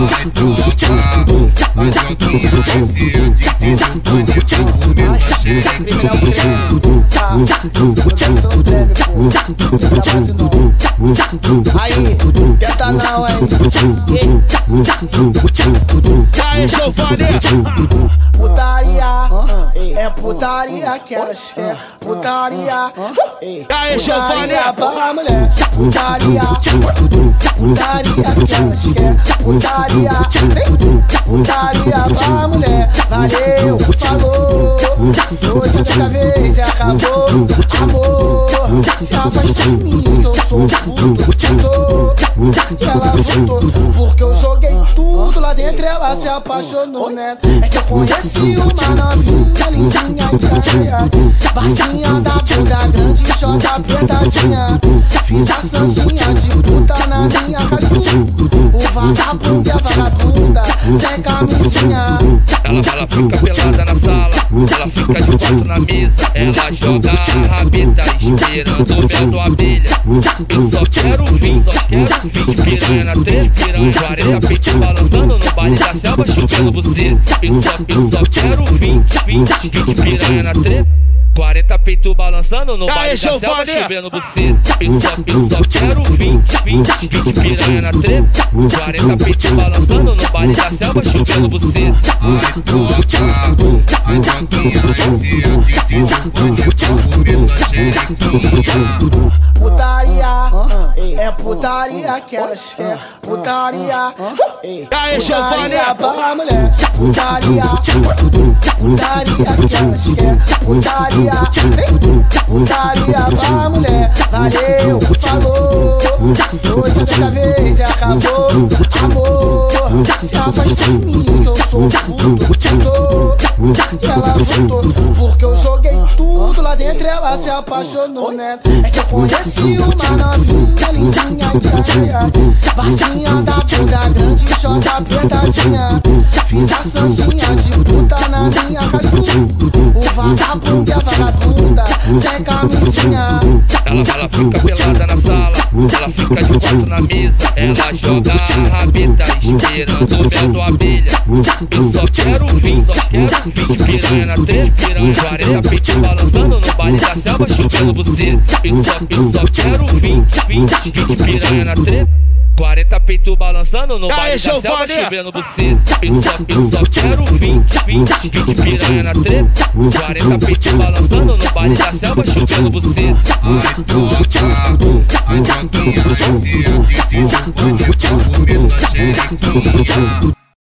Aí, tenta não, hein? Aí, chofane! Putaria, é putaria que elas querem. Putaria, Aí, chofane! pra mulher. Putaria que elas querem. Putaria pra mulher. Valeu, falou. Hoje dessa vez acabou. Amor, se afasta de mim que eu sou puto. E ela voltou porque eu joguei tudo lá dentro. Ela se apaixonou, né? É que eu conheci uma novinha lindinha, baixinha da bunda grande, joga apertadinha. Fiz a santinha de puta na minha caixinha. O vagabundo é vagabunda, sem camisinha. Ela fica pelada na sala, ela fica de quatro na mesa. Ela joga a rabeta, esperando vendo a abelha. Eu só quero vir de piranha na três, piranha 40 peito balançando no baile da selva, chovendo você. Eu só quero vir de piranha na três, 40 peito balançando no baile da selva, chovendo você. Eu só quero vir de piranha na três, 40 peito balançando no baile da selva, chovendo você. Putaria, é putaria que elas querem. Putaria, putaria pra mulher. Putaria que elas querem. Putaria pra mulher. Valeu, falou. Hoje dessa vez acabou. Amor, se afasta de mim que eu sou puto. E ela voltou porque eu joguei tudo lá dentro. Ela se apaixonou, né? É que eu conheci uma novinha lindinha, baixinha da bunda grande, joga apertadinha. Fiz a santinha de puta na minha caixinha. O vagabundo é vagabunda, sem camisinha. Ela fica pelada na sala, ela fica de quatro na mesa. Ela joga a rabeta, esperando vendo a abelha. Eu só quero vir de piranha na três, piranha 40 peito balançando no baile da selva, chovendo você. Eu só quero vir de piranha na três, 40 peito balançando no baile da selva, chovendo você. Eu só quero vir de piranha na três, 40 peito balançando no baile da selva, chovendo você. Ai,